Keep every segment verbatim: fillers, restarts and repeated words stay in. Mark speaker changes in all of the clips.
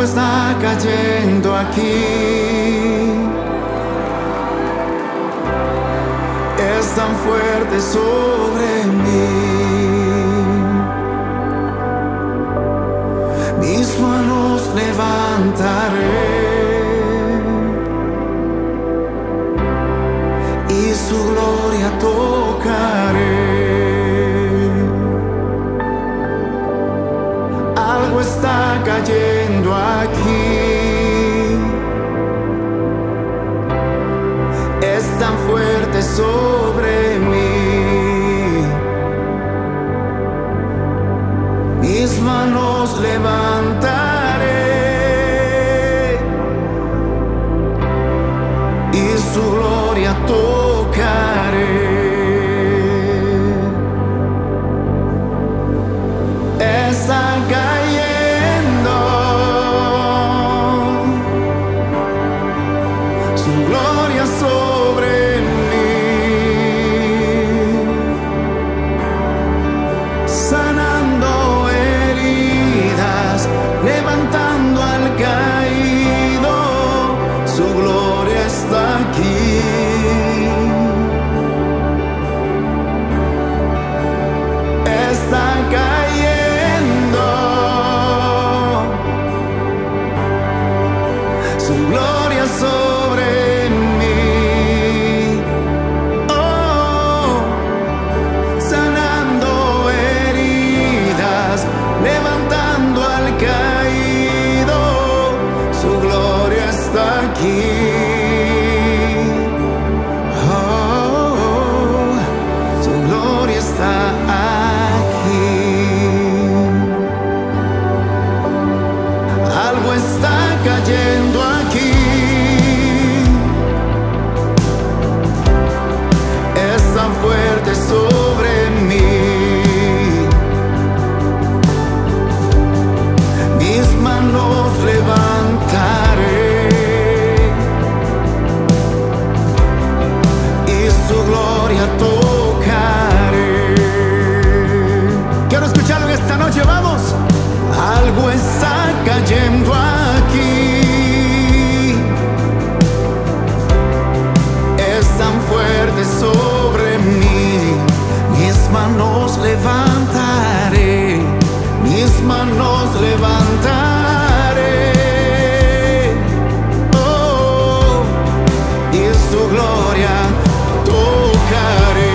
Speaker 1: está cayendo aquí. Es tan fuerte sobre mí. Mis manos levantaré y su gloria tocaré. Algo está cayendo aquí. Es tan fuerte sobre mí. Mis manos levantaré y su gloria tocaré. Está cayendo su gloria sobre mí, sanando heridas, levantando al caído. Su gloria está aquí. Está cayendo su gloria sobre mí. Oh, sanando heridas, levantando al caído. Su gloria está aquí. Oh, su gloria está aquí. Algo está cayendo aquí. Es tan fuerte sobre mí. Mis manos levantaré y su gloria tocaré. Quiero escucharlo en esta noche, vamos. Algo está cayendo aquí. Es tan fuerte sobre mí. Mis manos levantaré. Mis manos levantaré. Oh, y su gloria tocaré.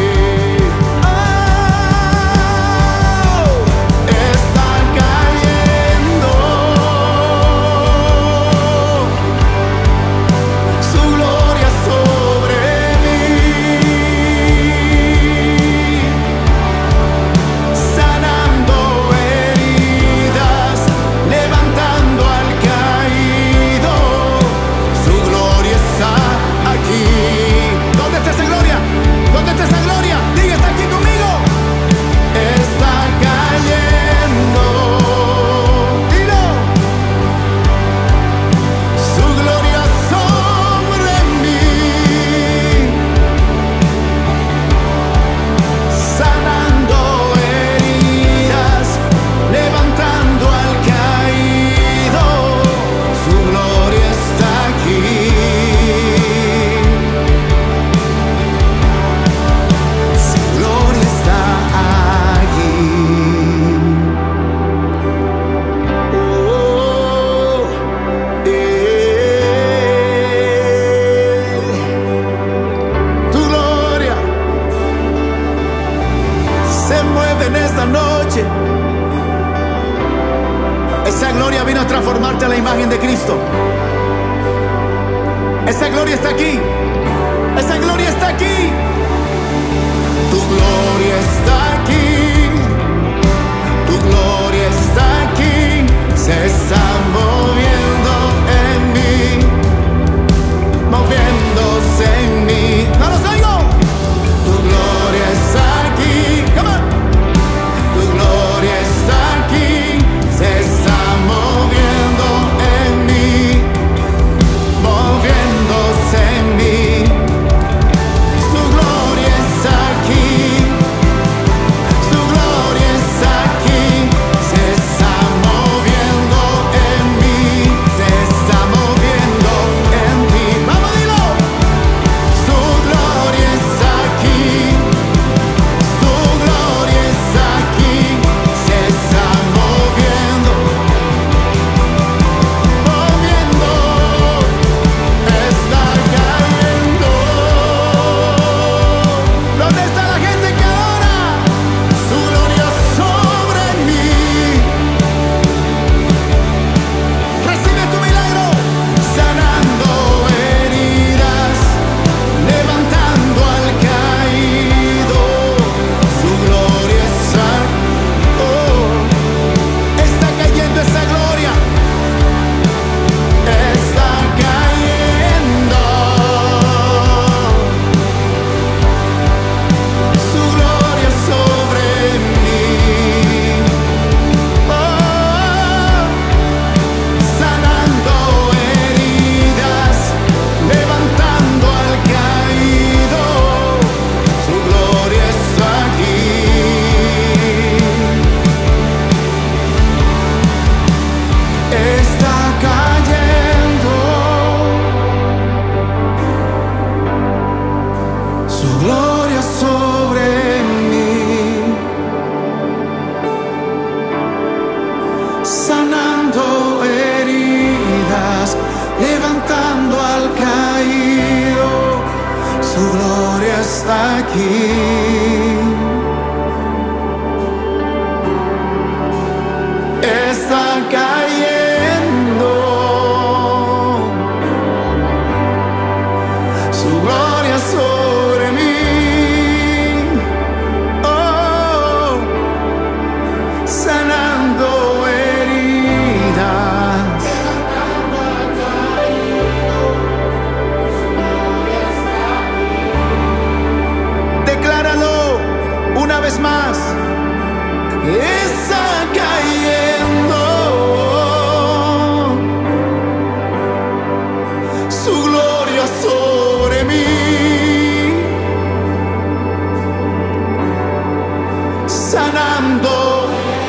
Speaker 1: En esta noche, esa gloria vino a transformarte a la imagen de Cristo. Esa gloria está aquí. Esa gloria está aquí. Tu gloria está aquí. Tu gloria está aquí. Se está moviendo en mí, moviéndose en mí. ¡No los oigo! Tu gloria está aquí. Come on. Tu gloria está aquí, se está moviendo en mí, moviéndose en mí. Su gloria está aquí. más está cayendo. Su gloria sobre mí, sanando,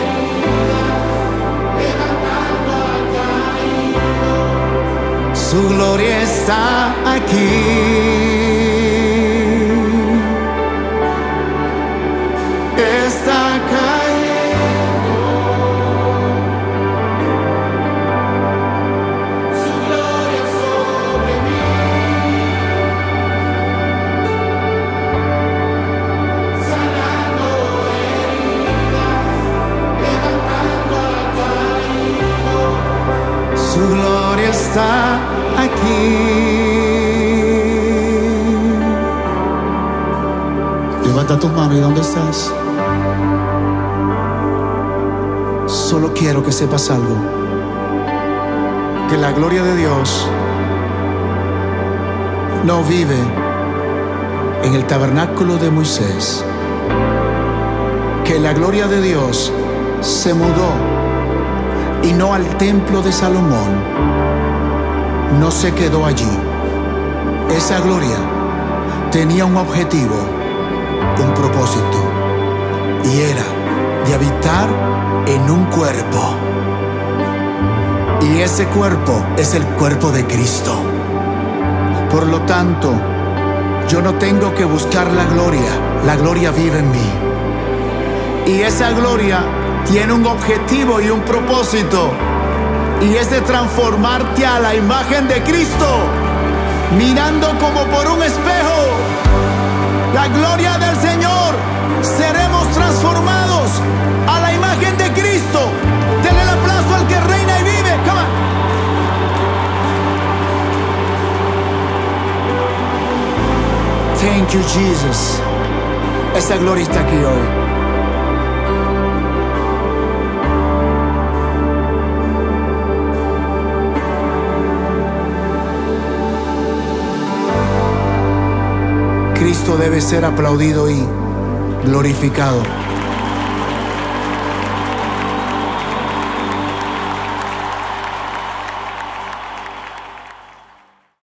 Speaker 1: su gloria está aquí. Está cayendo. Su gloria sobre mí, sanando heridas, levantando al caído. Su gloria está aquí. Levanta tus manos. ¿Y dónde estás? Solo quiero que sepas algo, que la gloria de Dios no vive en el tabernáculo de Moisés, que la gloria de Dios se mudó y no al templo de Salomón, no se quedó allí. Esa gloria tenía un objetivo, un propósito, y era de habitar en un cuerpo. Y ese cuerpo es el cuerpo de Cristo. Por lo tanto, yo no tengo que buscar la gloria, la gloria vive en mí. Y esa gloria tiene un objetivo y un propósito, y es de transformarte a la imagen de Cristo, mirando como por un espejo la gloria del Señor. Seremos transformados a la imagen de Cristo. Denle el aplauso al que reina y vive. Come on. Thank you, Jesus. Esa gloria está aquí hoy. Cristo debe ser aplaudido y glorificado.